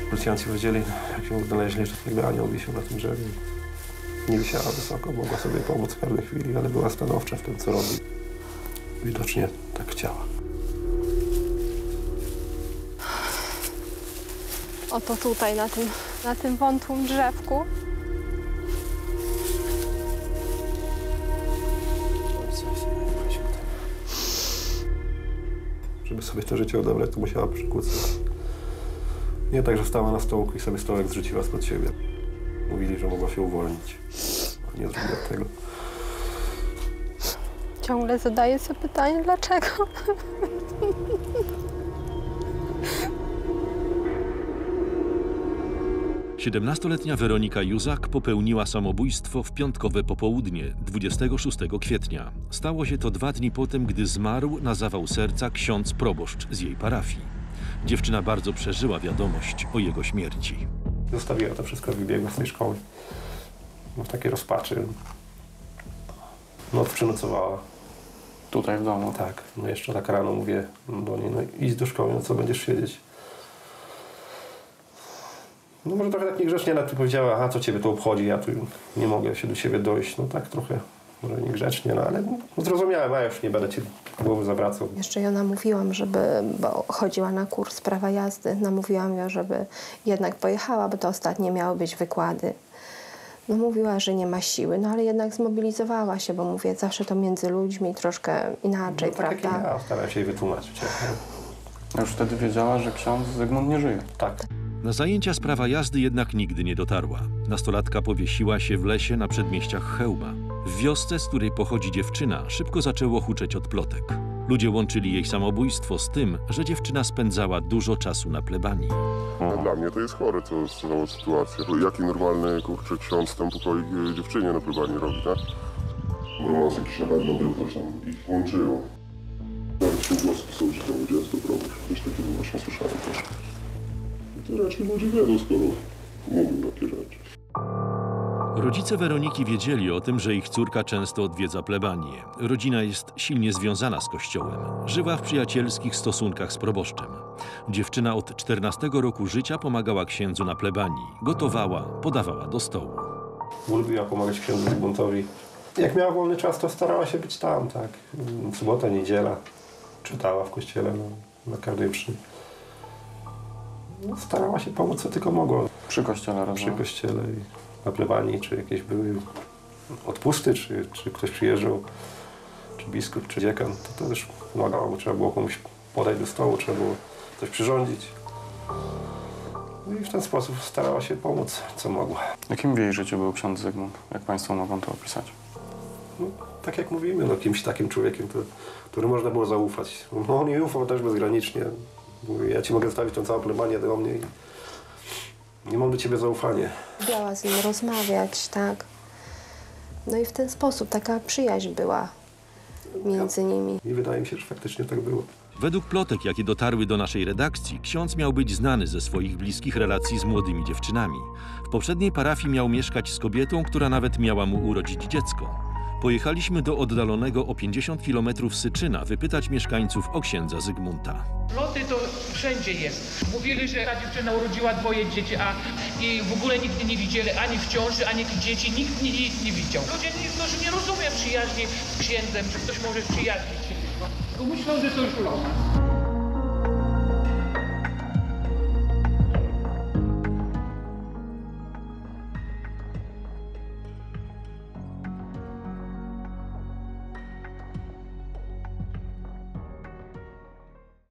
Policjanci powiedzieli, jak się znaleźli, że jakby anioł wisiał na tym drzewie. Nie wisiała wysoko, mogła sobie pomóc w każdej chwili, ale była stanowcza w tym, co robi. Widocznie tak chciała. Oto tutaj, na tym wątłym drzewku. Żeby sobie to życie odebrać, to musiała przykucnąć. Nie tak, że stała na stołku i sobie stołek zrzuciła spod siebie. Mówili, że mogła się uwolnić. Nie zrobiła tego. Ciągle zadaję sobie pytanie, dlaczego? 17-letnia Weronika Józak popełniła samobójstwo w piątkowe popołudnie 26 kwietnia. Stało się to 2 dni potem, gdy zmarł na zawał serca ksiądz proboszcz z jej parafii. Dziewczyna bardzo przeżyła wiadomość o jego śmierci. Zostawiła to wszystko, wybiegła z tej szkoły. W takiej rozpaczy. Noc przenocowała. Tutaj w domu? Tak. No jeszcze tak rano mówię do niej, no idź do szkoły, no co będziesz siedzieć? No może trochę tak niegrzecznie na to powiedziała, a co ciebie to obchodzi, ja tu nie mogę się do ciebie dojść. No tak trochę, może niegrzecznie, no ale no, zrozumiałem, a już nie będę ci głowy zawracał. Jeszcze ją namówiłam, bo chodziła na kurs prawa jazdy, namówiłam ją, żeby jednak pojechała, bo to ostatnie miały być wykłady. No mówiła, że nie ma siły, no ale jednak zmobilizowała się, bo mówię, zawsze to między ludźmi troszkę inaczej, no, tak prawda? Jak ja starałem się jej wytłumaczyć. A już wtedy wiedziała, że ksiądz Zygmunt nie żyje. Tak. Na zajęcia z prawa jazdy jednak nigdy nie dotarła. Nastolatka powiesiła się w lesie na przedmieściach Chełma. W wiosce, z której pochodzi dziewczyna, szybko zaczęło huczeć od plotek. Ludzie łączyli jej samobójstwo z tym, że dziewczyna spędzała dużo czasu na plebanii. Dla mnie to jest chore, to cała sytuacja. Jaki normalny, kurczę, ksiądz tam pokoi dziewczynie na plebanii robi, tak? Romans jakiś na pewno był, coś tam ich łączyło. Nawet się głoski są, że tam dziecko prowadzi. Coś takiego właśnie słyszałem też. To raczej ludzie wiedzą, skoro mówią takie rzeczy. Rodzice Weroniki wiedzieli o tym, że ich córka często odwiedza plebanię. Rodzina jest silnie związana z kościołem. Żyła w przyjacielskich stosunkach z proboszczem. Dziewczyna od 14 roku życia pomagała księdzu na plebanii. Gotowała, podawała do stołu. Lubiła pomagać księdzu Zygmuntowi. Jak miała wolny czas, to starała się być tam, tak. Sobota, niedziela. Czytała w kościele na każdej mszy. No, starała się pomóc, co tylko mogła. Przy kościele razem? Przy kościele i na plebanii, czy jakieś były odpusty, czy ktoś przyjeżdżał, czy biskup, czy dziekan, to też pomagało, bo trzeba było komuś podać do stołu, trzeba było coś przyrządzić. No i w ten sposób starała się pomóc, co mogła. Jakim w jej życiu był ksiądz Zygmunt? Jak państwo mogą to opisać? No, tak jak mówimy, no, kimś takim człowiekiem, który można było zaufać. No, on nie ufał też bezgranicznie. Mówi, ja ci mogę zostawić tą całą plebanię do mnie i nie mam do ciebie zaufania. Lubiła z nim rozmawiać, tak. No i w ten sposób taka przyjaźń była między nimi. I wydaje mi się, że faktycznie tak było. Według plotek, jakie dotarły do naszej redakcji, ksiądz miał być znany ze swoich bliskich relacji z młodymi dziewczynami. W poprzedniej parafii miał mieszkać z kobietą, która nawet miała mu urodzić dziecko. Pojechaliśmy do oddalonego o 50 km Syczyna wypytać mieszkańców o księdza Zygmunta. Ploty to wszędzie jest. Mówili, że ta dziewczyna urodziła 2 dzieci, i w ogóle nigdy nie widzieli ani w ciąży, ani dzieci. Nikt nic nie widział. Ludzie nie rozumieją przyjaźni z księdzem, że ktoś może przyjaźnić się. Myślą, że to już romans.